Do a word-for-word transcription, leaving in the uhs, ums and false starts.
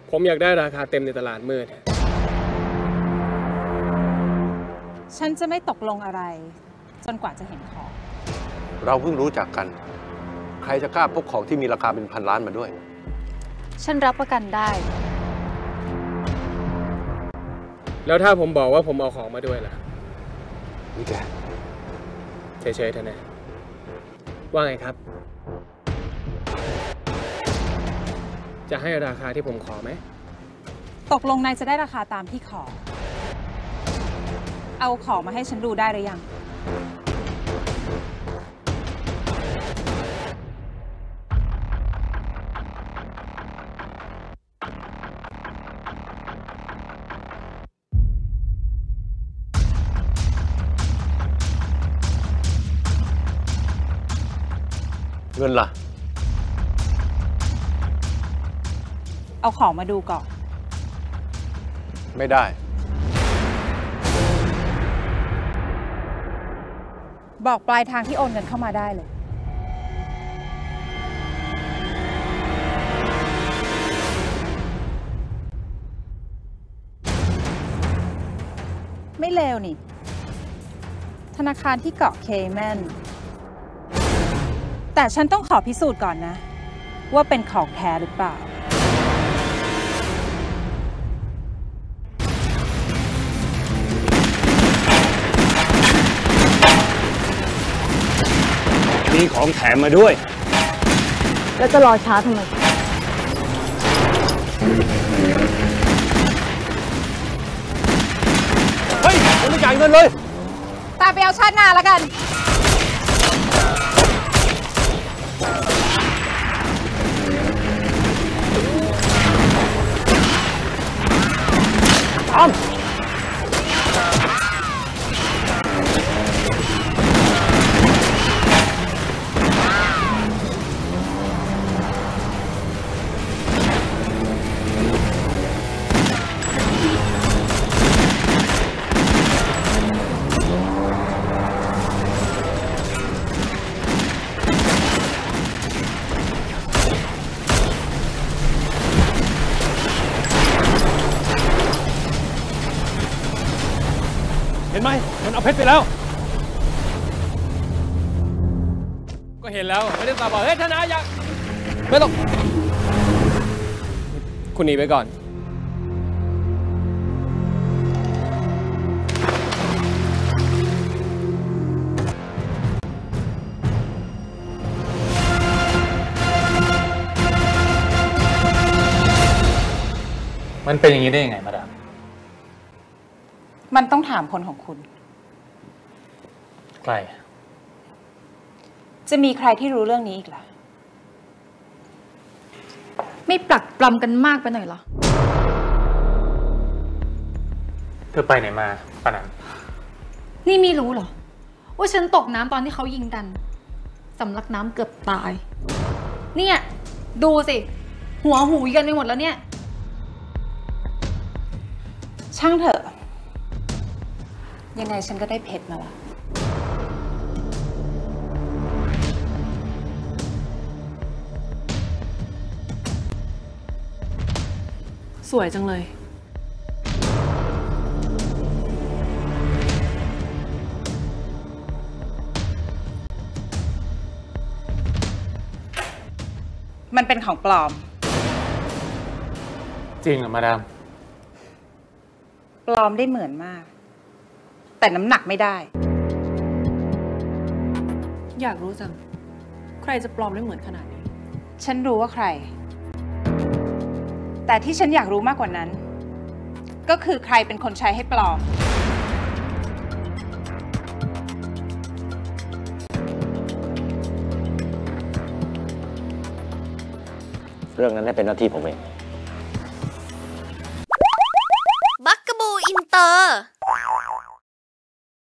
ผมอยากได้ราคาเต็มในตลาดมืดฉันจะไม่ตกลงอะไรจนกว่าจะเห็นของเราเพิ่งรู้จักกันใครจะกล้าพกของที่มีราคาเป็นพันล้านมาด้วยฉันรับประกันได้แล้วถ้าผมบอกว่าผมเอาของมาด้วยล่ะนี่แกเฉยๆเถอะนะว่าไงครับจะให้ราคาที่ผมขอไหมตกลงนายจะได้ราคาตามที่ขอเอาของมาให้ฉันดูได้หรือยังเงินล่ะเอาของมาดูก่อนไม่ได้บอกปลายทางที่โอนเงินเข้ามาได้เลยไม่เลวนี่ธนาคารที่เกาะเคแมนแต่ฉันต้องขอพิสูจน์ก่อนนะว่าเป็นของแท้หรือเปล่ามีของแถมมาด้วยแล้วจะรอช้าทำไมเฮ้ยยังไม่จ่ายเงินเลยตามไปเอาชาติหน้าแล้วกันอ้อมเห็นไหมมันเอาเพชรไปแล้วก็เห็นแล้วไม่ได้ตาบอกเฮ้ยธนาอยากไม่ต้องคุณหนีไปก่อนมันเป็นอย่างนี้ได้ยังไงมาดามมันต้องถามคนของคุณใครจะมีใครที่รู้เรื่องนี้อีกล่ะไม่ปลักปลำกันมากไปหน่อยเหรอเธอไปไหนมาปะนันนี่ไม่รู้เหรอว่าฉันตกน้ำตอนที่เขายิงกันสำลักน้ำเกือบตายเนี่ยดูสิหัวหูกันไปหมดแล้วเนี่ยช่างเถอะยังไงฉันก็ได้เพชรมาละสวยจังเลยมันเป็นของปลอมจริงเหรอมาดามปลอมได้เหมือนมากแต่น้ำหนักไม่ได้อยากรู้จังใครจะปลอมได้เหมือนขนาดนี้ฉันรู้ว่าใครแต่ที่ฉันอยากรู้มากกว่านั้นก็คือใครเป็นคนใช้ให้ปลอมเรื่องนั้นได้เป็นหน้าที่ผมเอง